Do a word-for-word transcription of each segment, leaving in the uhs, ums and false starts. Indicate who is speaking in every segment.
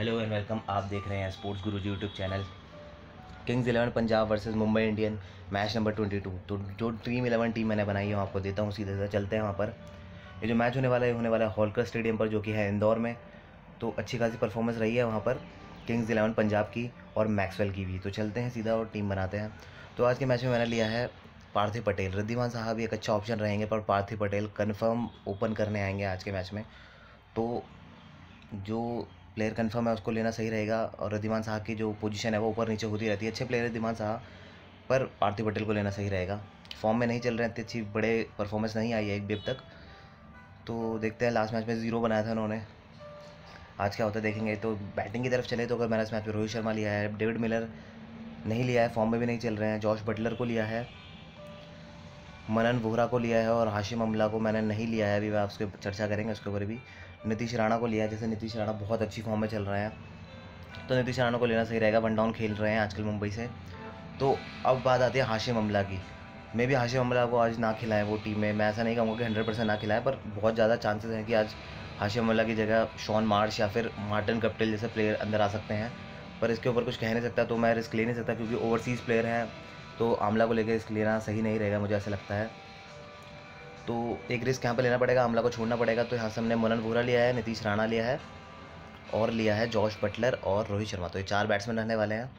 Speaker 1: Hello and welcome. आप देख रहे हैं sports Guruji YouTube channel. Kings eleven Punjab versus Mumbai Indian, match number twenty two. तो जो ड्रीम इलेवन टीम मैंने बनाई है वो आपको देता हूँ, सीधे से चलते हैं वहाँ पर। ये जो मैच होने वाला है होने वाला है होलकर स्टेडियम पर, जो कि है इंदौर में। तो अच्छी खासी परफॉर्मेंस रही है वहाँ पर किंग्स इलेवन पंजाब की और मैक्सवेल की भी। तो चलते हैं सीधा और टीम बनाते हैं। तो आज के मैच में मैंने लिया है पार्थिव पटेल। रिद्धिमान साहब एक अच्छा ऑप्शन रहेंगे, पर पार्थिव पटेल कन्फर्म ओपन करने आएंगे आज के मैच में। तो जो प्लेयर कंफर्म है उसको लेना सही रहेगा। और रिद्धिमान साहब की जो पोजीशन है वो ऊपर नीचे होती रहती है। अच्छे प्लेयर रिद्धिमान साहब, पर पार्थिव पटेल को लेना सही रहेगा। फॉर्म में नहीं चल रहे हैं, इतनी अच्छी बड़े परफॉर्मेंस नहीं आई है एक भी अब तक। तो देखते हैं, लास्ट मैच में ज़ीरो बनाया था उन्होंने, आज क्या होता है देखेंगे। तो बैटिंग की तरफ चले तो अगर मैंने इस मैच में रोहित शर्मा लिया है, डेविड मिलर नहीं लिया है, फॉर्म में भी नहीं चल रहे हैं। जॉश बटलर को लिया है, मनन वोहरा को लिया है और हाशिम अमला को मैंने नहीं लिया है। अभी मैं उसके चर्चा करेंगे उसके ऊपर भी। नीतीश राणा को लिया है, जैसे नीतीश राणा बहुत अच्छी फॉर्म में चल रहे हैं, तो नीतीश राणा को लेना सही रहेगा। वन डाउन खेल रहे हैं आजकल मुंबई से। तो अब बात आती है हाशिम अमला की। मे भी हाशिम अमला को आज ना खिलाएं वो टीम में। मैं ऐसा नहीं कहूँगा कि हंड्रेड परसेंट ना खिलाएं, पर बहुत ज़्यादा चांसेस हैं कि आज हाशिम अमला की जगह शॉन मार्श या फिर मार्टिन गप्टिल जैसे प्लेयर अंदर आ सकते हैं। पर इसके ऊपर कुछ कह नहीं सकता, तो मैं रिस्क ले नहीं सकता, क्योंकि ओवरसीज़ प्लेयर हैं। तो आमला को लेकर रिस्क लेना सही नहीं रहेगा, मुझे ऐसा लगता है। तो एक रिस्क यहाँ पे लेना पड़ेगा, आमला को छोड़ना पड़ेगा। तो यहाँ से हमने मनन वोहरा लिया है, नीतीश राणा लिया है और लिया है जॉश बटलर और रोहित शर्मा। तो ये चार बैट्समैन रहने वाले हैं।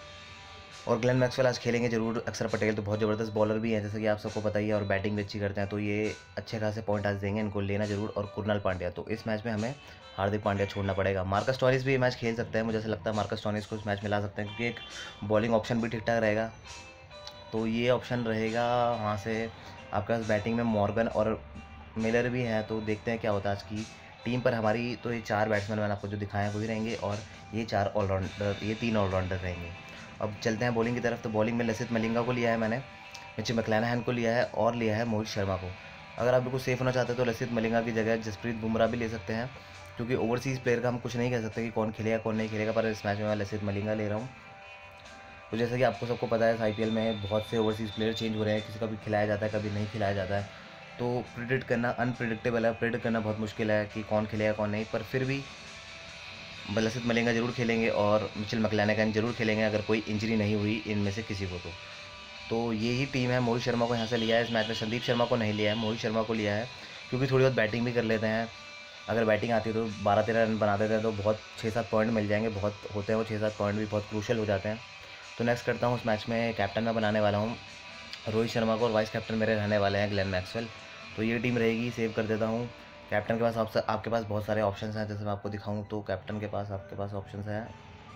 Speaker 1: और ग्लेन मैक्सवेल आज खेलेंगे जरूर। अक्षर पटेल तो बहुत ज़बरदस्त बॉलर भी हैं, जैसे कि आप सबको पता ही है, और बैटिंग भी अच्छी करते हैं। तो ये अच्छे खासे पॉइंट आज देंगे, इनको लेना जरूर। और कुरनाल पांड्या, तो इस मैच में हमें हार्दिक पांड्या छोड़ना पड़ेगा। मार्कस स्टोइनिस भी ये मैच खेल सकते हैं, मुझे ऐसा लगता है मार्कस स्टोइनिस को इस मैच में ला सकते हैं, क्योंकि एक बॉलिंग ऑप्शन भी ठीक ठाक रहेगा। तो ये ऑप्शन रहेगा। वहाँ से आपके पास बैटिंग में मॉर्गन और मिलर भी हैं। तो देखते हैं क्या होता है आज की टीम पर हमारी। तो ये चार बैट्समैन मैंने आपको जो दिखाए हैं वही रहेंगे, और ये चार ऑलराउंडर, ये तीन ऑलराउंडर रहेंगे। अब चलते हैं बॉलिंग की तरफ। तो बॉलिंग में लसित मलिंगा को लिया है मैंने, मिचेल मैक्लेनहैन को लिया है और लिया है मोहित शर्मा को। अगर आप बिल्कुल सेफ होना चाहते हैं तो लसित मलिंगा की जगह जसप्रीत बुमराह भी ले सकते हैं, क्योंकि ओवरसीज़ प्लेयर का हम कुछ नहीं कह सकते कि कौन खेलेगा कौन नहीं खेलेगा। पर इस मैच में मैं लसित मलिंगा ले रहा हूँ। तो जैसा कि आपको सबको पता है, आईपीएल में बहुत से ओवरसीज़ प्लेयर चेंज हो रहे हैं, किसी का भी खिलाया जाता है, कभी नहीं खिलाया जाता है। तो प्रिडिक्ट करना अनप्रिडिक्टेबल है, प्रिडिक्ट करना बहुत मुश्किल है कि कौन खेलेगा कौन नहीं। पर फिर भी लसित मलिंगा जरूर खेलेंगे और मिचेल मैक्लेनहैन जरूर खेलेंगे, अगर कोई इंजरी नहीं हुई इनमें से किसी को। तो तो यही टीम है। मोहित शर्मा को यहाँ से लिया है इस मैच में, संदीप शर्मा को नहीं लिया है, मोहित शर्मा को लिया है, क्योंकि थोड़ी बहुत बैटिंग भी कर लेते हैं। अगर बैटिंग आती है तो बारह तेरह रन बना देते हैं, तो बहुत छः सात पॉइंट मिल जाएंगे। बहुत होते हैं वो छः सात पॉइंट भी बहुत क्रूशल हो जाते हैं। तो नेक्स्ट करता हूँ, उस मैच में कैप्टन मैं बनाने वाला हूँ रोहित शर्मा को, और वाइस कैप्टन मेरे रहने वाले हैं ग्लेन मैक्सवेल। तो ये टीम रहेगी, सेव कर देता हूँ। कैप्टन के पास आप, आपके पास बहुत सारे ऑप्शंस हैं, जैसे मैं आपको दिखाऊँ तो कैप्टन के पास आपके पास ऑप्शंस हैं।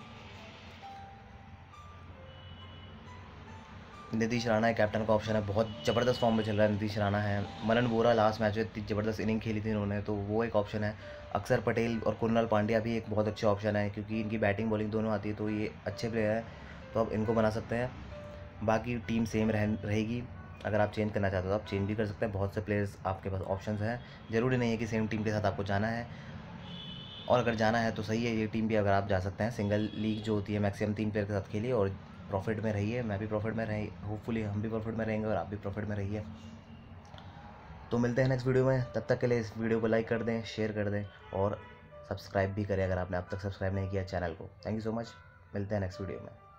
Speaker 1: नीतीश राणा है कैप्टन का ऑप्शन है, बहुत ज़बरदस्त फॉर्म में चल रहा है नीतीश राणा है। मनन वोहरा लास्ट मैच में इतनी ज़बरदस्त इनिंग खेली थी उन्होंने, तो वो एक ऑप्शन है। अक्षर पटेल और कुरनाल पांड्या भी एक बहुत अच्छे ऑप्शन है, क्योंकि इनकी बैटिंग बॉलिंग दोनों आती है, तो ये अच्छे प्लेयर हैं। तो आप इनको बना सकते हैं। बाकी टीम सेम रह रहेगी। अगर आप चेंज करना चाहते हो तो आप चेंज भी कर सकते हैं। बहुत से प्लेयर्स आपके पास ऑप्शंस हैं, ज़रूरी नहीं है कि सेम टीम के साथ आपको जाना है। और अगर जाना है तो सही है, ये टीम भी अगर आप जा सकते हैं। सिंगल लीग जो होती है मैक्सिमम तीन प्लेयर के साथ खेलिए और प्रॉफिट में रहिए। मैं भी प्रॉफिट में रही, होपफुली हम भी प्रॉफिट में रहेंगे और आप भी प्रॉफिट में रहिए। तो मिलते हैं नेक्स्ट वीडियो में। तब तक के लिए इस वीडियो को लाइक कर दें, शेयर कर दें और सब्सक्राइब भी करें अगर आपने अब तक सब्सक्राइब नहीं किया चैनल को। Thank you so much. मिलते हैं नेक्स्ट वीडियो में।